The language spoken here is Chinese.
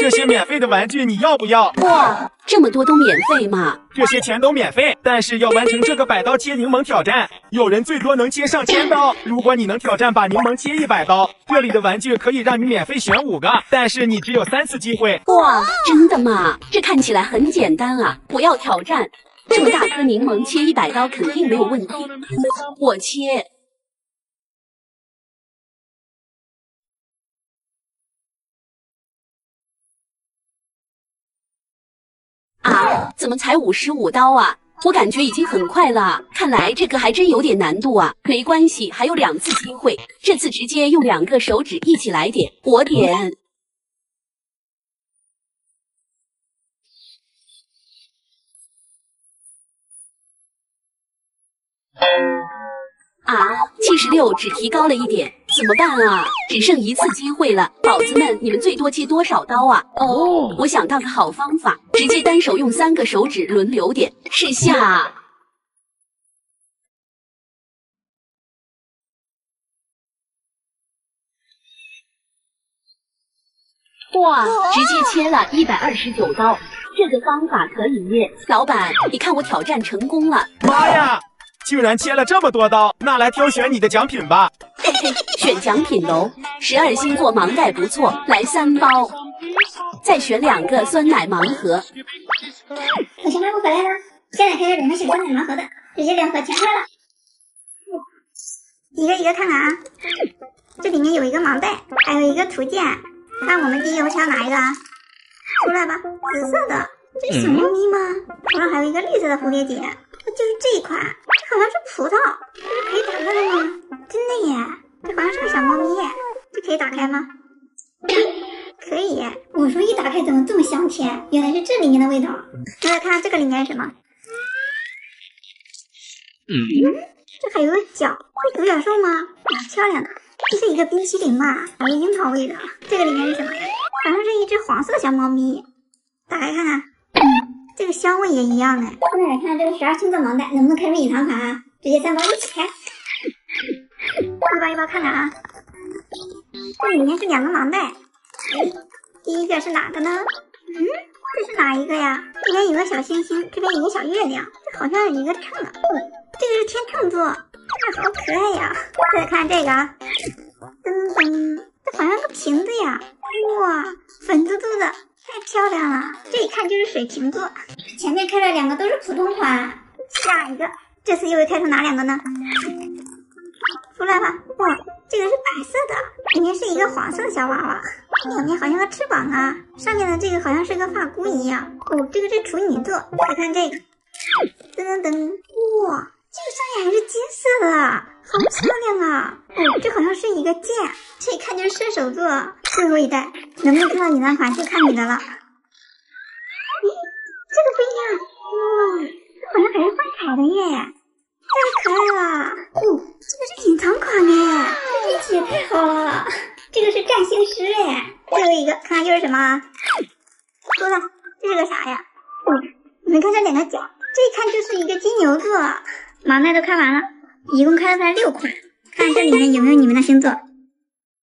这些免费的玩具你要不要？ 哇，这么多都免费吗？ 这些钱都免费，但是要完成这个100刀切柠檬挑战，有人最多能切上1000刀。如果你能挑战把柠檬切100刀，这里的玩具可以让你免费选5个，但是你只有3次机会。 哇，真的吗？这看起来很简单啊！我要挑战，这么大颗柠檬切100刀肯定没有问题。我切。啊，怎么才55刀啊？我感觉已经很快了，看来这个还真有点难度啊。没关系，还有2次机会，这次直接用2个手指一起来点，我点。啊，76只提高了1点，怎么办啊？只剩1次机会了，宝子们，你们最多切多少刀啊？哦，我想到个好方法，直接单手用3个手指轮流点，试下。哇，直接切了129刀，这个方法可以耶！老板，你看我挑战成功了！ 妈呀！居然切了这么多刀，那来挑选你的奖品吧。 嘿嘿，选奖品喽！12星座盲袋不错，来3包。再选2个酸奶盲盒。 同学们，我回来了，现在开始轮到选酸奶盲盒的，直接2盒全开了。一个一个看看啊，这里面有一个盲袋，还有一个图鉴。看我们第一个挑哪一个啊？出来吧，紫色的，这是小猫咪吗？头上还有一个绿色的蝴蝶结，就是这一款，这好像是葡萄，这是可以打开的吗？真的耶，这好像是个小猫咪耶，这可以打开吗？可以耶。我说一打开怎么这么香甜？原来是这里面的味道。来看这个里面是什么？这还有个角，这独角兽吗？蛮漂亮的。这是一个冰淇淋吧，还有樱桃味的。这个里面是什么呀？好像是一只黄色的小猫咪。打开看看，这个香味也一样的。下面来看这个12星座盲袋能不能开出隐藏款啊？直接3包一起开，一包一包看看啊。这里面是2个盲袋，第一个是哪个呢？这是哪一个呀？这边有个小星星，这边有个小月亮，这好像是一个秤啊。这个是天秤座，这好可爱呀。再看这个啊，噔噔，这好像是个瓶子呀。哇，粉嘟嘟的，太漂亮了。这一看就是水瓶座。前面开了2个都是普通款，下一个，这次又会开出哪2个呢？出来吧。哇，这个是白色的，里面是一个黄色的小娃娃，两面好像个翅膀啊，上面的这个好像是个发箍一样。哦，这个是处女座。再看这个，噔噔噔，哇，这个上面还是金色的，好漂亮啊！哦，这好像是一个剑，这一看就是射手座。最后一代能不能看到隐藏款就看你的了。这个不一样，哇，这好像还是幻彩的耶，太可爱了。哦，这个是隐藏款耶，这运气也太好了。这个是占星师耶。最后一个看看又是什么？出来，这是个啥呀？你们看这2个角，这一看就是一个金牛座。盲袋都看完了，一共开了才6款，看这里面有没有你们的星座。